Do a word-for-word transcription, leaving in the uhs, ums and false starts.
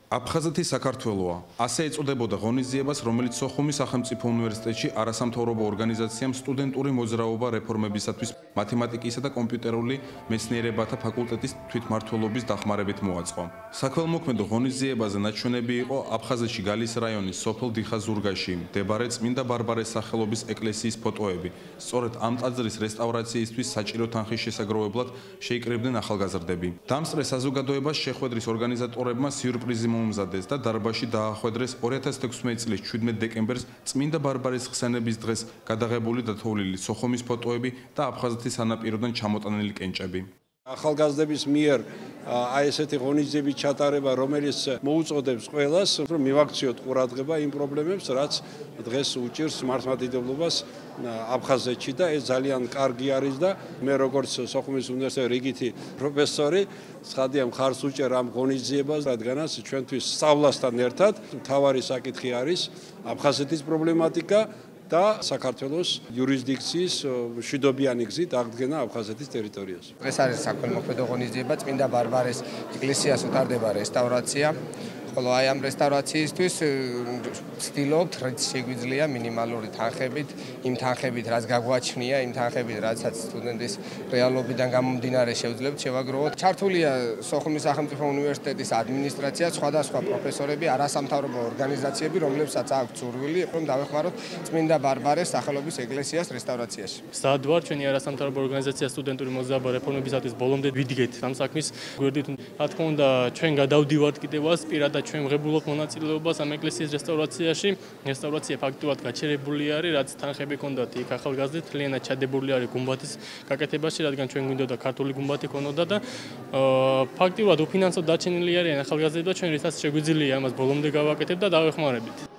აფხაზეთი საქართველოა. ასე ეწოდებოდა ღონისძიებას, რომელიც სოხუმის სახელმწიფო უნივერსიტეტში არასამთავრობო ორგანიზაციამ სტუდენტური მოძრაობა რეფორმებისათვის მათემატიკისა და კომპიუტერული მეცნიერებათა ფაკულტეტის თვითმმართველობის დახმარებით მოაწყო. საქველმოქმედო ღონისძიებაზე ნაჩვენები იყო აფხაზეთში გალის რაიონის სოფელ დიხაზურგაში მდებარე წმინდა ბარბარეს სახელობის ეკლესიის ფოტოები. სწორედ ამ ტაძრის რესტავრაციისთვის საჭირო თანხის შესაგროვებლად შეიკრიბნენ ახალგაზრდები. დამსწრე საზოგადოებას შეხვედრის ორგანიზატორებმა სიურპრიზი მომზადეს და დარბაზში დაახვედრეს ორი ათას თექვსმეტი წლის შვიდმეტ დეკემბერს წმინდა ბარბარეს ხსენების დღეს გადაღებული დათოვლილი სოხუმის ფოტოები და აფხაზეთის სანაპიროდან ჩამოტანილი კენჭები. ახალგაზრდების მიერ აი ესეთი ღონისძიების ჩატარება, რომელიც მოუწოდებს ყველას, რომ მივაქციოთ ყურადღება იმ პრობლემებს, რაც დღეს უჭირს მართლმადიდებლობას აფხაზეთში და ეს ძალიან კარგი არის და მე როგორც სოხუმის უნივერსიტეტის რიგითი პროფესორი ცხადია მხარს უჭერ ამ ღონისძიებას, რადგანაც ჩვენთვის სწავლასთან ერთად მთავარი საკითხი არის აფხაზეთის პრობლემატიკა და საქართველოს იურისდიქციის მშვიდობიანი გზით აღდგენა აფხაზეთის ტერიტორიაზე. ეს არის საქველმოქმედო ღონისძიება, წმინდა ბარბარეს ეკლესიას უტარდება რესტავრაცია. ხოლო აი ამ რესტავრაციისთვის ვცდილობთ, რაც შეგვიძლია მინიმალური თანხებით, იმ თანხებით, რაც გაგვაჩნია, იმ თანხებით, რაცაც სტუდენტის რეალობიდან გამომდინარე შევძლებთ შევაგროვოთ. ჩართულია სოხუმის სახელმწიფო უნივერსიტეტის ადმინისტრაცია, სხვადასხვა პროფესორები, არასამთავრობო ორგანიზაციები, რომლებსაც აქვთ სურვილი, რომ დავეხმაროთ წმინდა ბარბარეს სახელობის ეკლესიას რესტავრაციაში. Sad ვარ ჩვენი არასამთავრობო ორგანიზაცია სტუდენტური მოძრაობა რეფორმებისათვის ბოლომდე ვიდგეთ ამ საქმის გვერდით. რა თქმა უნდა, ჩვენ გადავდივართ კიდევაც პირადად ჩვენ ვღებულობთ მონაწილეობას ამ ეკლესიის რესტავრაციაში. რესტავრაცია ფაქტურად გაჩერებული არის, რაც თანხები ჰქონდათ იქ ახალგაზრდეთ, მთლიანად ჩადებული არის გუმბათის გაკეთებაში, რადგან ჩვენ გვინდოდა ქართული გუმბათი ჰქონოდა და ფაქტურად უფინანსოდ დარჩენილი არიან ახალგაზრდები და ჩვენ რითაც შეგვიძლია ამას ბოლომდე გავაკეთებთ და დავეხმარებით.